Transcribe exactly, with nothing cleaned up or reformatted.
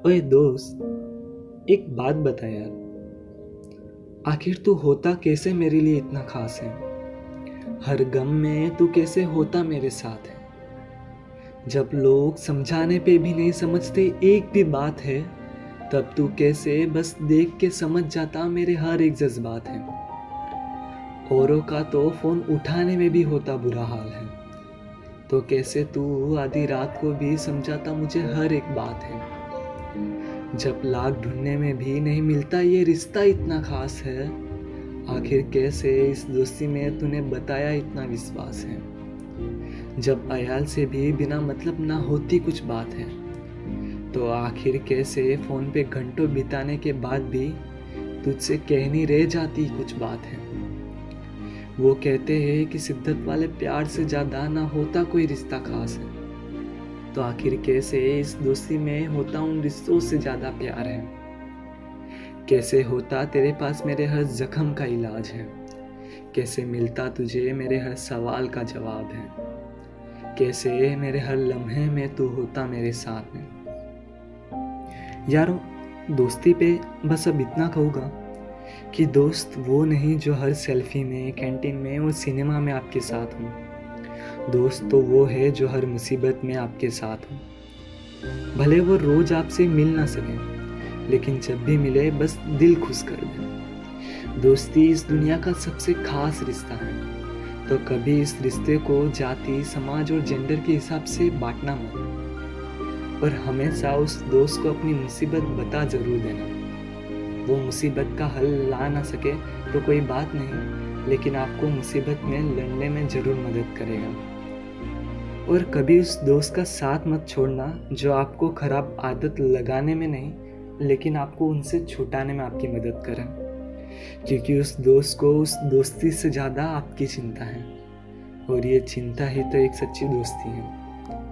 ओए दोस्त, एक बात बता यार। आखिर तू होता कैसे मेरे लिए इतना खास है। हर गम में तू कैसे होता मेरे साथ है। जब लोग समझाने पे भी नहीं समझते एक भी बात है, तब तू कैसे बस देख के समझ जाता मेरे हर एक जज्बात है। औरों का तो फोन उठाने में भी होता बुरा हाल है, तो कैसे तू आधी रात को भी समझाता मुझे हर एक बात है। जब लाख ढूंढने में भी नहीं मिलता ये रिश्ता इतना खास है, आखिर कैसे इस दोस्ती में तूने बताया इतना विश्वास है। जब अयाल से भी बिना मतलब ना होती कुछ बात है, तो आखिर कैसे फोन पे घंटों बिताने के बाद भी तुझसे कहनी रह जाती कुछ बात है। वो कहते हैं कि शिद्दत वाले प्यार से ज्यादा ना होता कोई रिश्ता खास है, तो आखिर कैसे इस दोस्ती में होता उन रिश्तों से ज्यादा प्यार है। कैसे होता तेरे पास मेरे हर जख्म का इलाज है। कैसे मिलता तुझे मेरे हर सवाल का जवाब है। कैसे मेरे हर लम्हे में तू होता मेरे साथ में। यारो, दोस्ती पे बस अब इतना कहूँगा कि दोस्त वो नहीं जो हर सेल्फी में, कैंटीन में और सिनेमा में आपके साथ हो। दोस्त तो वो है जो हर मुसीबत में आपके साथ हो। भले वो रोज आपसे मिल ना सके, लेकिन जब भी मिले बस दिल खुश कर दे। दोस्ती इस दुनिया का सबसे खास रिश्ता है, तो कभी इस रिश्ते को जाति, समाज और जेंडर के हिसाब से बांटना मत, पर हमेशा उस दोस्त को अपनी मुसीबत बता जरूर देना। वो मुसीबत का हल ला ना सके तो कोई बात नहीं, लेकिन आपको मुसीबत में लड़ने में जरूर मदद करेगा। और कभी उस दोस्त का साथ मत छोड़ना जो आपको खराब आदत लगाने में नहीं, लेकिन आपको उनसे छुटाने में आपकी मदद करें, क्योंकि उस दोस्त को उस दोस्ती से ज़्यादा आपकी चिंता है, और ये चिंता ही तो एक सच्ची दोस्ती है।